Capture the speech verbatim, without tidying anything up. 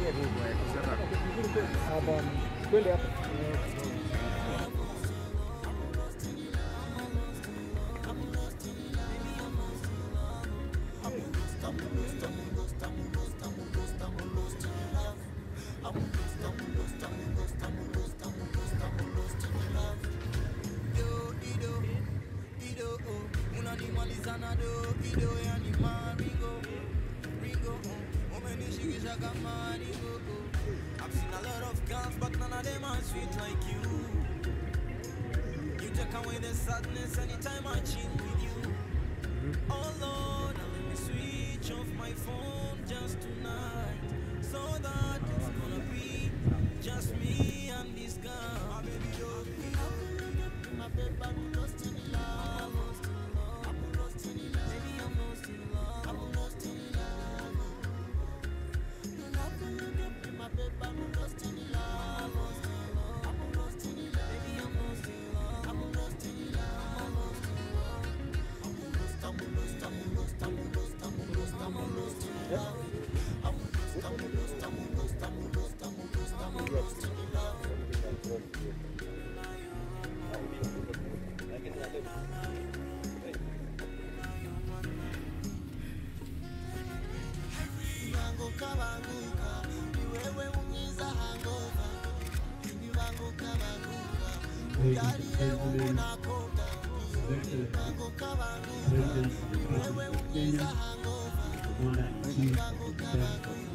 Hapa twende hapa. I've seen a lot of girls, but none of them are sweet like you. You take away the sadness anytime I chill with you. Oh Lord, now let me switch off my phone just tonight, so that it's gonna be just me and this girl. My baby, don't be my baby, I'm lost in love. I'm lost in love. Baby, I'm lost in love. I'm lost in love. You love me, you give me my baby, I'm lost in love. I'm lost in love. Baby, I'm lost in love. I'm lost in love. I'm lost, I'm lost, I'm lost, I'm lost, I'm lost, I'm lost in love. I'm lost, I'm lost, I'm lost, I'm lost, I'm lost, I'm lost in love. Kabanguka, niwewe ungiza hangover. Nibanguka banguka, yaliye unakonda. Nibanguka banguka, niwewe ungiza hangover. Nibanguka banguka.